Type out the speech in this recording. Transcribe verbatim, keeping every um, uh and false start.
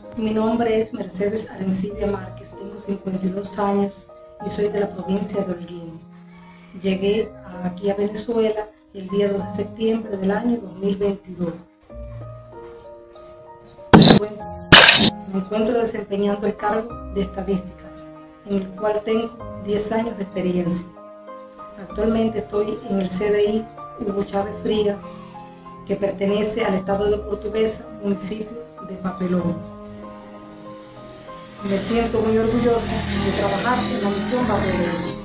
Mi nombre es Mercedes Arencibia Márquez, tengo cincuenta y dos años y soy de la provincia de Holguín. Llegué aquí a Venezuela el día dos de septiembre del año dos mil veintidós. Me encuentro desempeñando el cargo de estadística, en el cual tengo diez años de experiencia. Actualmente estoy en el C D I Hugo Chávez Frías, que pertenece al estado de Portuguesa, municipio de Papelón. Me siento muy orgullosa de trabajar en la misión Papelón.